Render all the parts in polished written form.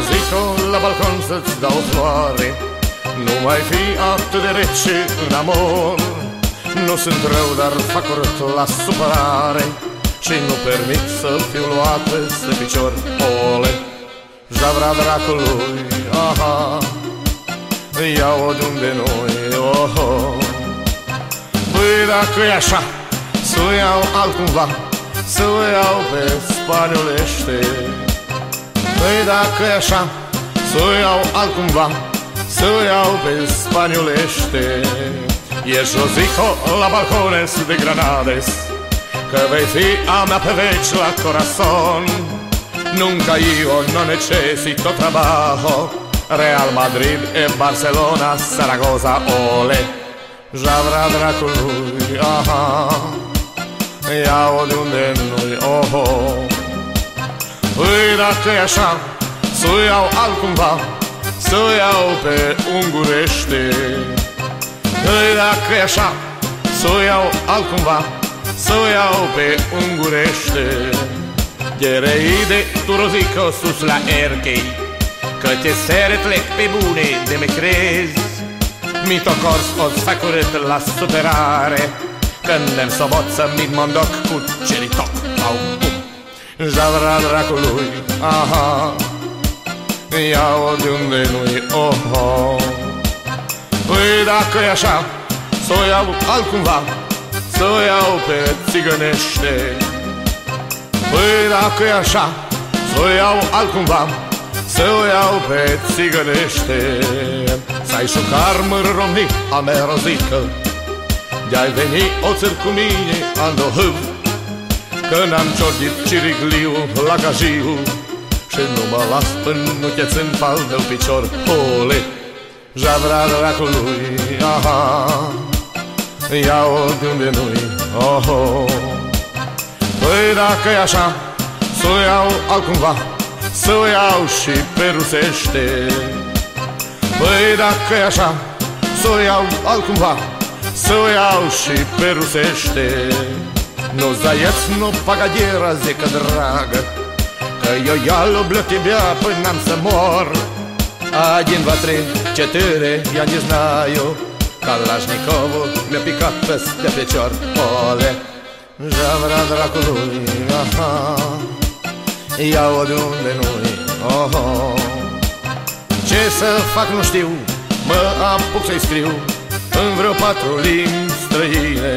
Rozico, la balcon să-ți dau floare. Nu mai fi atât de rece în amor. Nu sunt rău, dar fac urât la supărare și nu permit să fiu luat peste picior. Ole, javra dracului, aha, ia-o de-unde noi, oho. Păi dacă e așa, să o iau altcumva, să o iau pe spaniolește. Păi dacă e așa, să o iau altcumva, să o iau pe spaniolește. Ești Rozico la balcones de Granades, că vei fi a mea pe veci la corazon. Nunca io non necesito trabajo, Real Madrid e Barcelona, Zaragoza, ole. Javra dracului, aha, ia-o de-unde nu-i, oho. Păi dacă e așa, să o iau altcumva, să o iau pe ungurește. Păi dacă e așa, să o iau altcumva, să o iau pe ungurește. Ghereide, tu Rozico, sus la erchei, că te seretlec pe bune de me crezi. Mitocors o-ți fac urât la superare, când ne-mi sobot să-mi mondoc cu ceritoc sau bum. Javra dracului, aha, ia-o de-unde nu-i, oho. Păi dacă e așa, să o iau altcumva, să o iau pe țigănește. Păi dacă e așa, să o iau altcumva, să o iau pe țigănește. Să-ai șucar mărromni a mea Rozică, de-ai veni o țăr cu mine andohâv, că n-am ciordit cirigliu la gajiu și nu mă las până nu cheț în pal meu picior. Ole, javra dracului, aha, ia-o de-unde nu-i, oho. Păi dacă e așa, să o iau altcumva, să o iau și pe rusește. Păi dacă e așa, să o iau altcumva, să o iau și pe rusește. No zaiec, no pagadiera, zică dragă, că eu ia lublю тебя până n-am să mor. 1, 2, 3, 4, я не знаю, Kalashnikovу mi-a picat peste picior. Ole, javra dracului, aha, ia-o de-unde nu-i, oho. Ce să fac nu știu, mă apuc să-i scriu în vreo 4 limbi străine.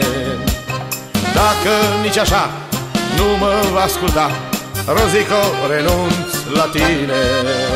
Dacă nici așa nu mă va asculta, Rozico, renunț la tine.